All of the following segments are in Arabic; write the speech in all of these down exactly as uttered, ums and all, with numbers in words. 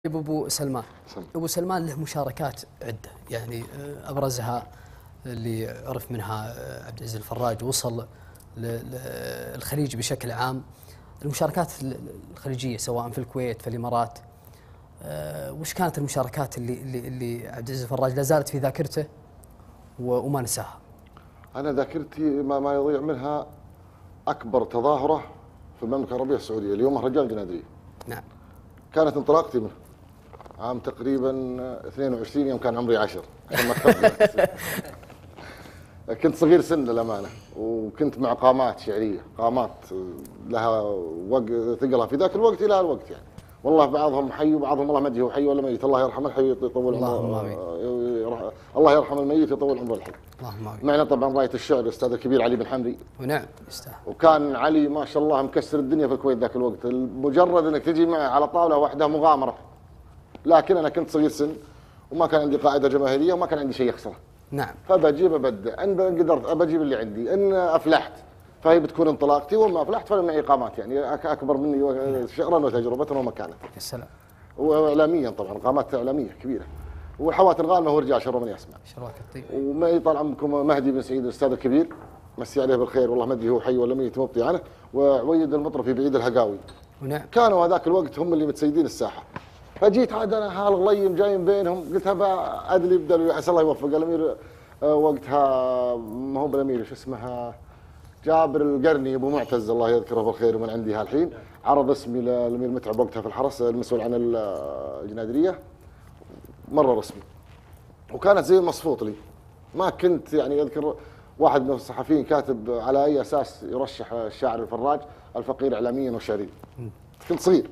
ابو سلمان ابو سلمان له مشاركات عده، يعني ابرزها اللي عرف منها عبد العزيز الفراج وصل للخليج بشكل عام. المشاركات الخليجيه سواء في الكويت في الامارات، وش كانت المشاركات اللي اللي, اللي عبد العزيز الفراج لا زالت في ذاكرته وما نساها؟ انا ذاكرتي ما, ما يضيع منها اكبر تظاهره في المملكه العربيه السعوديه اليوم مهرجان الجنادريه. نعم. كانت انطلاقتي منه عام تقريبا اثنين وعشرين يوم كان عمري عشر عشان ما كنت صغير سن للامانه، وكنت مع قامات شعريه، قامات لها وقت ثقلها في ذاك الوقت الى الوقت يعني. والله بعضهم حي وبعضهم الله مديه حي ولا ميت، الله يرحم الحي يطول عمره، الله يرحم الميت يطول عمره الحي. اللهم امين. معنا طبعا رايه الشعر الاستاذ الكبير علي بن حمدي. ونعم يستاهل. وكان علي ما شاء الله مكسر الدنيا في الكويت ذاك الوقت، مجرد انك تجي معه على طاوله واحده مغامره. لكن انا كنت صغير سن وما كان عندي قاعده جماهيريه وما كان عندي شيء اخسره. نعم. فبجيب ابدع، ان قدرت بجيب اللي عندي، ان افلحت فهي بتكون انطلاقتي، وما افلحت فانا معي قامات يعني اكبر مني شعرا وتجربه ومكانه. يا سلام. واعلاميا طبعا قامات اعلاميه كبيره. وحواتن غانمه ورجال شربني اسمع. شرواك الطيب. وما يطال عمكم مهدي بن سعيد الاستاذ الكبير، مسي عليه بالخير والله ما ادري هو حي ولا ميت مبطي عنه، وعويد المطرفي بعيد الهقاوي. ونعم. كانوا هذاك الوقت هم اللي متسيدين الساحه. فجيت عاد انا هالغليم جايين بينهم، قلت هبا ادري يبدا عسى الله يوفق الامير وقتها، ما هو بالامير شو اسمها، جابر القرني ابو معتز الله يذكره بالخير ومن عندي هالحين، عرض اسمي للامير متعب وقتها في الحرس المسؤول عن الجنادريه مره رسمي، وكانت زي المصفوط لي. ما كنت يعني اذكر واحد من الصحفيين كاتب على اي اساس يرشح الشاعر الفراج الفقير اعلاميا وشعريا. كنت صغير.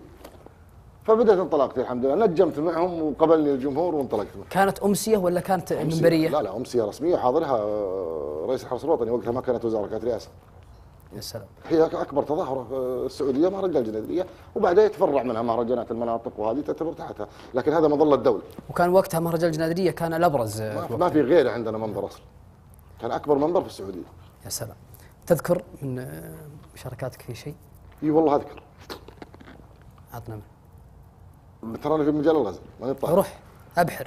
فبدأت انطلاقتي الحمد لله، نجمت معهم وقبلني الجمهور وانطلقت معهم. كانت أمسية ولا كانت منبرية؟ لا لا أمسية رسمية، حاضرها رئيس الحرس الوطني وقتها، ما كانت وزارة، كانت رئاسة. يا سلام. هي أكبر تظاهرة السعودية مهرجان الجنادرية، وبعدها يتفرع منها مهرجانات المناطق وهذه تعتبر تحتها، لكن هذا مظلة الدولة. وكان وقتها مهرجان الجنادرية كان الأبرز. ما, ما في غيره عندنا منبر أصلا. كان أكبر منبر في السعودية. يا سلام. تذكر من مشاركاتك في شيء؟ اي والله أذكر. عطنا منه. تراني في مجال الغزل ماني طالع. روح ابحر.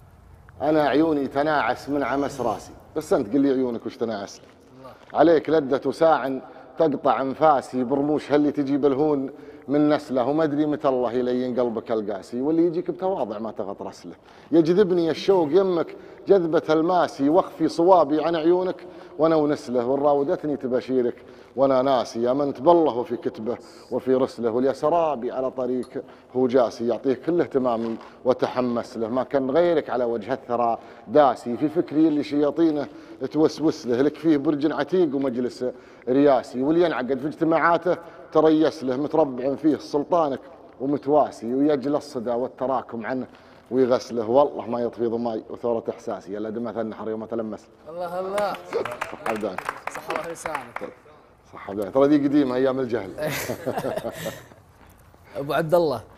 انا عيوني تناعس من عمس راسي، بس انت قل لي عيونك وش تناعس؟ عليك لدة ساع تقطع انفاسي، برموش هاللي تجيب الهون من نسله، وما ادري متى الله يلين قلبك القاسي، واللي يجيك بتواضع ما تغط رسله، يجذبني الشوق يمك جذبة الماسي، واخفي صوابي عن عيونك وانا ونسله، وراودتني تباشيرك وانا ناسي، يا من تبله وفي كتبه وفي رسله، واليسرابي على طريق هو جاسي، يعطيه كل اهتمامي وتحمس له، ما كان غيرك على وجه الثرى داسي، في فكري اللي شياطينه توسوس له، لك فيه برج عتيق ومجلس رياسي، واللي ينعقد في اجتماعاته تريس له، متربع فيه سلطانك ومتواسي، ويجلى الصدى والتراكم عنه ويغسله، والله ما يطفي ضماي وثورة احساسي، الا دمث النحر يوم تلمس. الله الله. صح عبدانك. صح الله لسانك. صح عبدانك، ترى دي قديمه ايام الجهل. ابو عبد الله